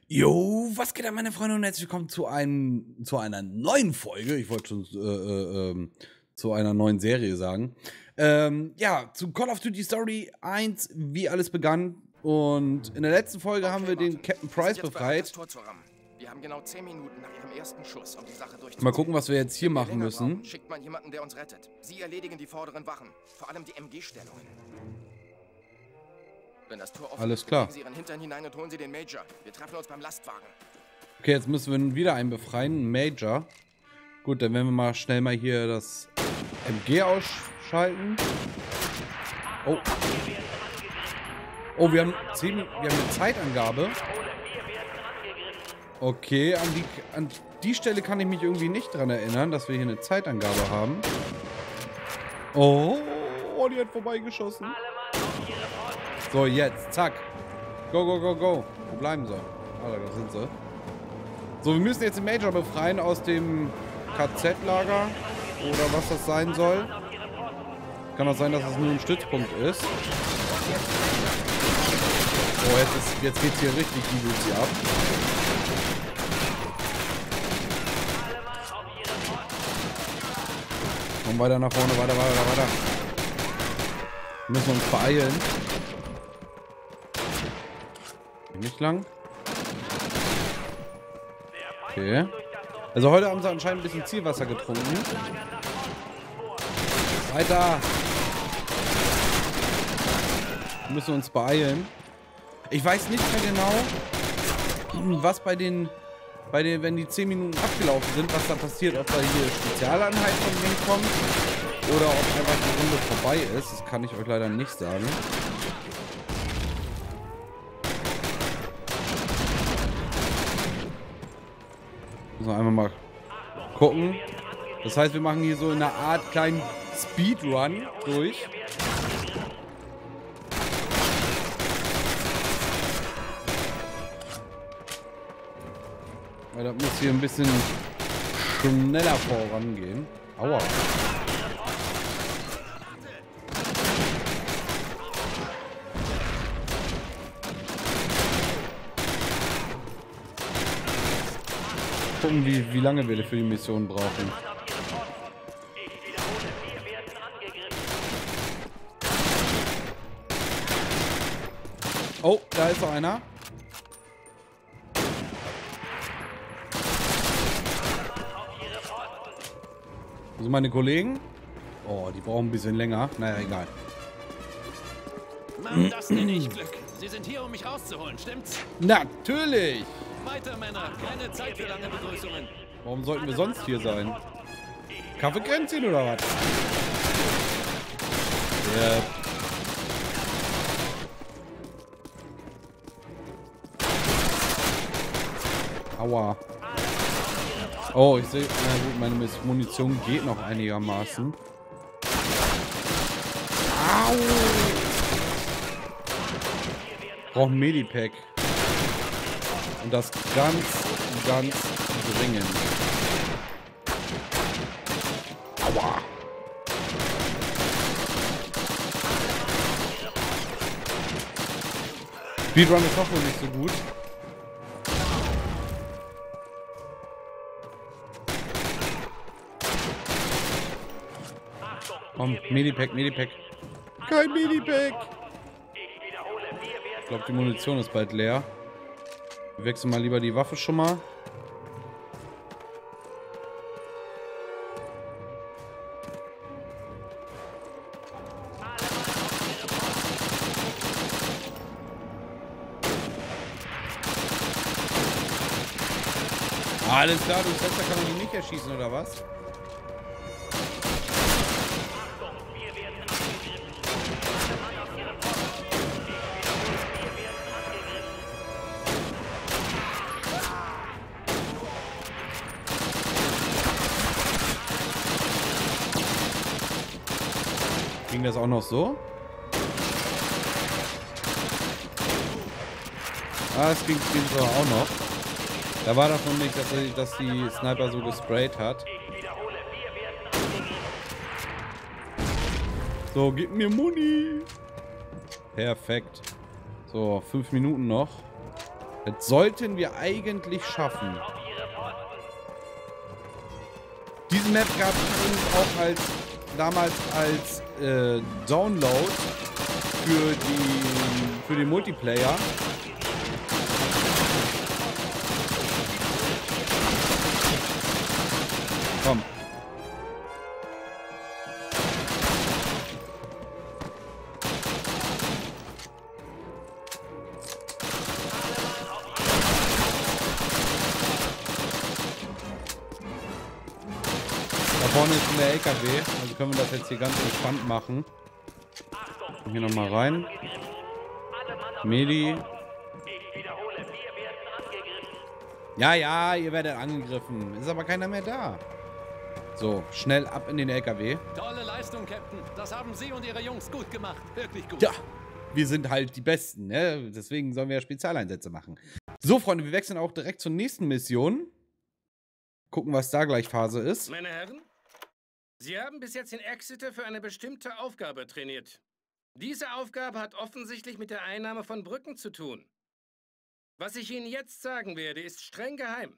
Jo, was geht ab, meine Freunde, und herzlich willkommen zu einer neuen Folge. Ich wollte schon zu einer neuen Serie sagen. Ja, zu Call of Duty Story 1, wie alles begann. Und in der letzten Folge haben wir den Captain Price befreit. Wir haben genau 10 Minuten nach ihrem ersten Schuss, um die Sache durchzuziehen. Mal gucken, was wir jetzt hier machen müssen. Schickt man jemanden, der uns rettet. Sie erledigen die vorderen Wachen, vor allem die MG-Stellungen. Wenn das Tor offen Alles ist, klar. legen Sie Ihren Hintern hinein und holen Sie den Major. Wir treffen uns beim Lastwagen. Okay, jetzt müssen wir wieder einen befreien, einen Major. Gut, dann werden wir mal schnell hier das MG ausschalten. Oh. Oh, wir haben eine Zeitangabe. Okay, an die Stelle kann ich mich irgendwie nicht dran erinnern, dass wir hier eine Zeitangabe haben. Oh, die hat vorbeigeschossen. So, jetzt, zack. Go, go, go, go. Wo bleiben sie? Ah, da sind sie. So, wir müssen jetzt den Major befreien aus dem KZ-Lager. Oder was das sein soll. Kann auch sein, dass es nur ein Stützpunkt ist. Oh, jetzt geht's hier richtig übelst ab. Komm weiter nach vorne, weiter. Wir müssen uns beeilen. Nicht lang. Okay. Also heute haben sie anscheinend ein bisschen Zielwasser getrunken. Weiter. Wir müssen uns beeilen. Ich weiß nicht mehr genau, was wenn die 10 Minuten abgelaufen sind, was da passiert, ob da hier Spezialeinheit von denen kommt oder ob einfach die Runde vorbei ist. Das kann ich euch leider nicht sagen. Müssen wir einfach mal gucken. Das heißt, wir machen hier so eine Art kleinen Speedrun durch. Weil das muss hier ein bisschen schneller vorangehen. Aua. Gucken, wie lange wir für die Mission brauchen. Oh, da ist noch einer. Also meine Kollegen. Oh, die brauchen ein bisschen länger. Naja, egal. Mann, das nenne ich Glück. Sie sind hier, um mich rauszuholen, stimmt's? Natürlich! Weiter, Männer. Keine Zeit für lange Begrüßungen. Warum sollten wir sonst hier sein? Kaffeekränzchen oder was? Aua. Oh, ich sehe, na gut, meine Munition geht noch einigermaßen. Au! Brauche ein Medipack. Und das ganz dringend. Aua. Speedrun ist auch wohl nicht so gut. Komm, Medipack. Kein Medipack. Ich glaube, die Munition ist bald leer. Wir wechseln mal lieber die Waffe schon mal. Alles klar, du Fenster kann man ihn nicht erschießen, oder was? Ging das auch noch so? Ah, es ging so auch noch. Da war das noch nicht, dass die Sniper so gesprayt hat. So, gib mir Muni. Perfekt. So, 5 Minuten noch. Das sollten wir eigentlich schaffen. Diese Map gab es übrigens auch damals als Download für den Multiplayer. Komm. Da vorne ist der LKW, also können wir das jetzt hier ganz entspannt machen. Hier nochmal rein. Medi. Ja, ja, ihr werdet angegriffen. Ist aber keiner mehr da. So, schnell ab in den LKW. Tolle Leistung, Captain. Das haben Sie und Ihre Jungs gut gemacht. Wirklich gut. Ja, wir sind halt die Besten, ne? Deswegen sollen wir ja Spezialeinsätze machen. So, Freunde, wir wechseln auch direkt zur nächsten Mission. Gucken, was da gleich Phase ist. Meine Herren, Sie haben bis jetzt in Exeter für eine bestimmte Aufgabe trainiert. Diese Aufgabe hat offensichtlich mit der Einnahme von Brücken zu tun. Was ich Ihnen jetzt sagen werde, ist streng geheim.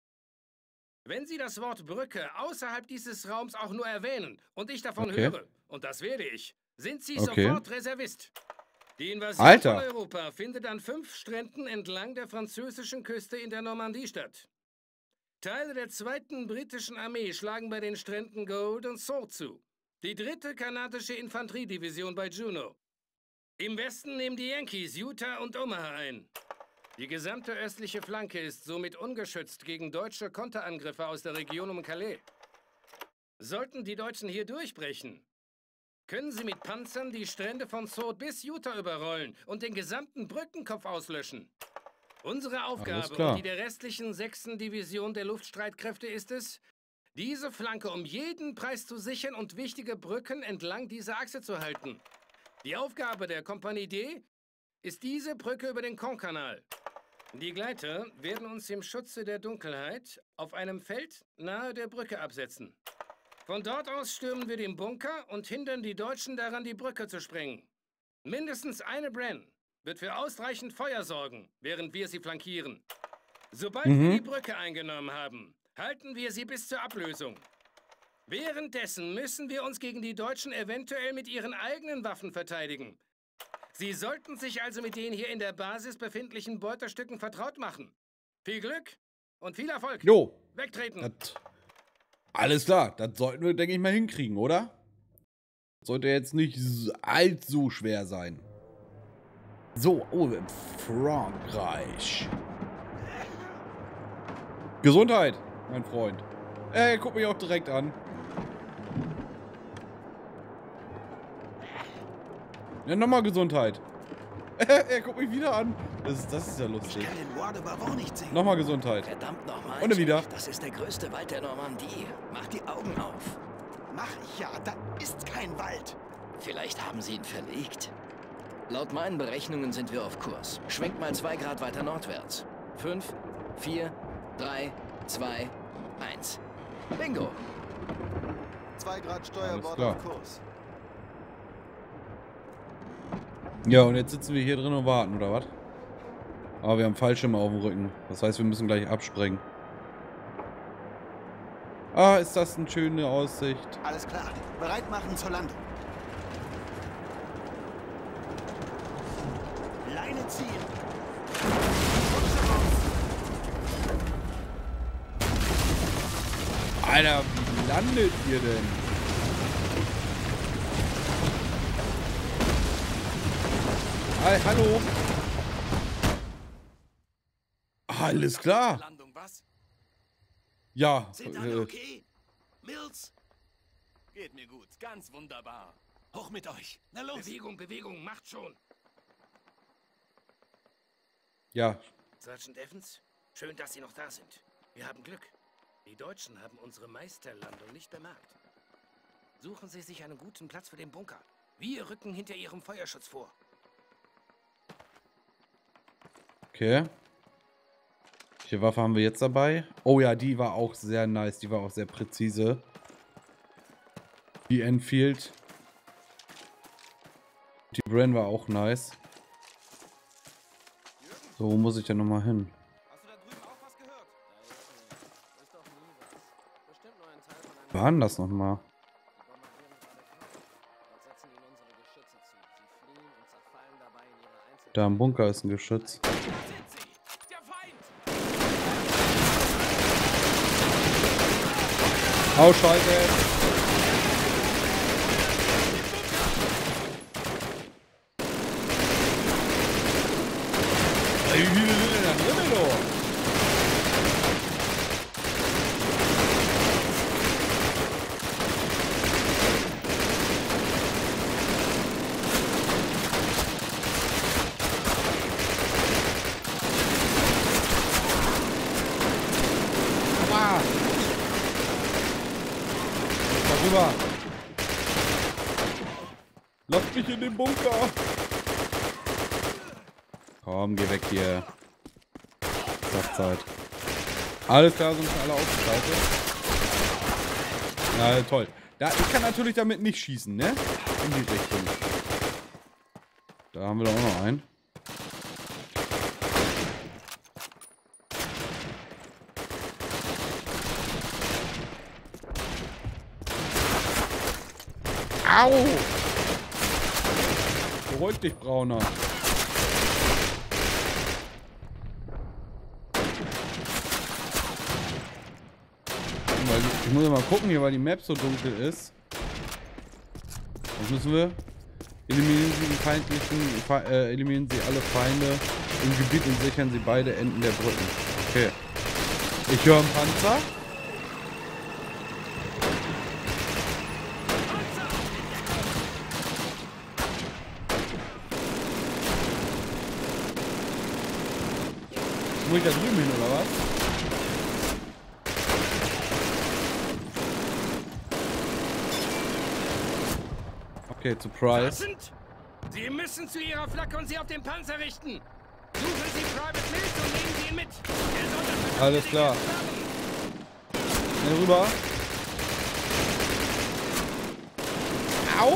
Wenn Sie das Wort Brücke außerhalb dieses Raums auch nur erwähnen und ich davon höre, und das werde ich, sind Sie sofort Reservist. Die Invasion von Europa findet an 5 Stränden entlang der französischen Küste in der Normandie statt. Teile der 2. britischen Armee schlagen bei den Stränden Gold und Sword zu. Die 3. kanadische Infanteriedivision bei Juno. Im Westen nehmen die Yankees Utah und Omaha ein. Die gesamte östliche Flanke ist somit ungeschützt gegen deutsche Konterangriffe aus der Region um Calais. Sollten die Deutschen hier durchbrechen, können sie mit Panzern die Strände von Sword bis Utah überrollen und den gesamten Brückenkopf auslöschen. Unsere Aufgabe und die der restlichen 6. Division der Luftstreitkräfte ist es, diese Flanke um jeden Preis zu sichern und wichtige Brücken entlang dieser Achse zu halten. Die Aufgabe der Kompanie D ist diese Brücke über den Caen-Kanal. Die Gleiter werden uns im Schutze der Dunkelheit auf einem Feld nahe der Brücke absetzen. Von dort aus stürmen wir den Bunker und hindern die Deutschen daran, die Brücke zu sprengen. Mindestens eine Bren wird für ausreichend Feuer sorgen, während wir sie flankieren. Sobald wir die Brücke eingenommen haben, halten wir sie bis zur Ablösung. Währenddessen müssen wir uns gegen die Deutschen eventuell mit ihren eigenen Waffen verteidigen. Sie sollten sich also mit den hier in der Basis befindlichen Beuterstücken vertraut machen. Viel Glück und viel Erfolg. Jo. Wegtreten. Alles klar, das sollten wir, denke ich mal, hinkriegen, oder? Sollte jetzt nicht allzu schwer sein. So, oh, Frankreich. Gesundheit, mein Freund. Ey, guck mich auch direkt an. Ja, nochmal Gesundheit. Er guckt mich wieder an. Das ist ja lustig. Ich kann den Ward aber auch nicht sehen. Nochmal Gesundheit. Verdammt nochmal. Und wieder. Das ist der größte Wald der Normandie. Mach die Augen auf. Mach ich ja, da ist kein Wald. Vielleicht haben sie ihn verlegt. Laut meinen Berechnungen sind wir auf Kurs. Schwenkt mal 2 Grad weiter nordwärts. 5, 4, 3, 2, 1. Bingo. 2 Grad Steuerbord auf Kurs. Ja, und jetzt sitzen wir hier drin und warten, oder was? Aber wir haben Fallschirme auf dem Rücken. Das heißt, wir müssen gleich abspringen. Ah, ist das eine schöne Aussicht. Alles klar. Bereit machen zur Landung. Leine ziehen. Alter, wie landet ihr denn? Hallo? Alles klar. Landung, was? Ja. Sind alle okay? Mills? Geht mir gut. Ganz wunderbar. Hoch mit euch. Na los. Bewegung, Bewegung, macht schon. Ja. Sergeant Evans, schön, dass Sie noch da sind. Wir haben Glück. Die Deutschen haben unsere Meisterlandung nicht bemerkt. Suchen Sie sich einen guten Platz für den Bunker. Wir rücken hinter Ihrem Feuerschutz vor. Okay. Welche Waffe haben wir jetzt dabei? Oh ja, die war auch sehr nice. Die war auch sehr präzise. Die Enfield. Die Bren war auch nice. So, wo muss ich denn nochmal hin? Hast du da drüben auch was gehört? Ist doch nie was. Bestimmt nur ein Teil von einem... Wo war denn das nochmal? Die bombardieren gerade Kap. Dort setzen ihnen unsere Geschütze zu. Sie fliehen und zerfallen dabei in ihre Einzelteile. Da im Bunker ist ein Geschütz. Da sind sie! Der Feind! Ausschalten! Wie viele sind denn da drin, du? Aua! Darüber! Lasst mich in den Bunker! Komm, geh weg hier. Sachzeit. Alles klar, sind schon alle ausgeschaltet. Na toll. Ich kann natürlich damit nicht schießen, ne? In die Richtung. Da haben wir doch auch noch einen. Au! Beruhig dich, Brauner. Ich muss mal gucken hier, weil die Map so dunkel ist. Was müssen wir? Eliminieren Sie alle Feinde im Gebiet und sichern Sie beide Enden der Brücken. Okay. Ich höre einen Panzer. Muss ich da drüben hin, oder was? Okay, Surprise. Sie müssen zu Ihrer Flagge und sie auf den Panzer richten. Suchen Sie Private Mills und nehmen Sie ihn mit. Er soll das Alles klar. Schnell rüber. Au!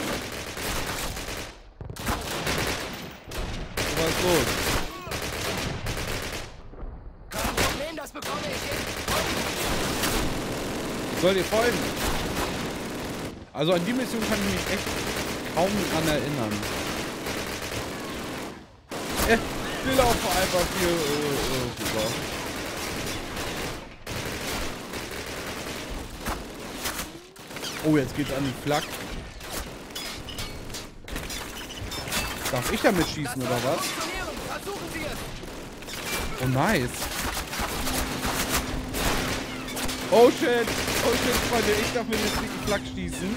Was ist los? Kein Problem, das bekomme ich hin. Ich soll dir folgen. Also an die Mission kann ich mich echt kaum dran erinnern. Wir laufen einfach hier rüber. Oh, jetzt geht's an die Flak. Darf ich damit schießen oder was? Versuchen Sie es. Oh, nice. Oh shit, Freunde, ich darf mit dem dicken Flak schießen.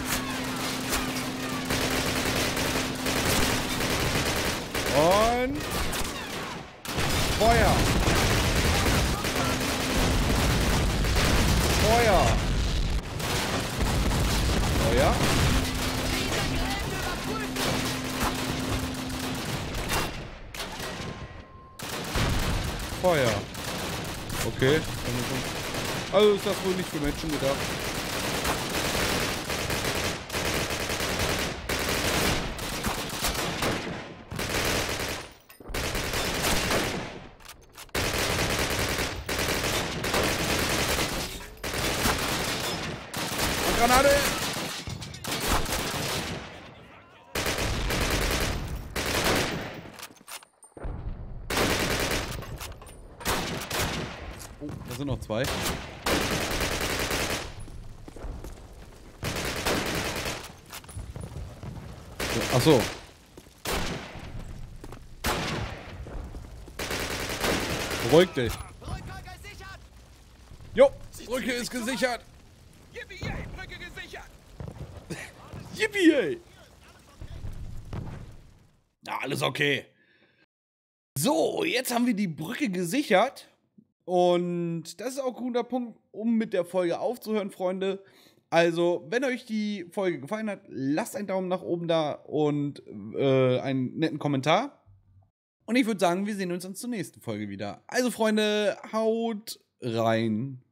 Und Feuer. Feuer. Feuer. Feuer. Okay. Also ist das wohl nicht für Menschen gedacht. Und Granate! Oh, da sind noch zwei. Ach so. Beruhig dich. Jo, Brücke ist gesichert. Yippie, yay, Brücke gesichert! Yippie, ey. Na, alles okay. So, jetzt haben wir die Brücke gesichert. Und das ist auch ein guter Punkt, um mit der Folge aufzuhören, Freunde. Also, wenn euch die Folge gefallen hat, lasst einen Daumen nach oben da und einen netten Kommentar. Und ich würde sagen, wir sehen uns dann zur nächsten Folge wieder. Also, Freunde, haut rein.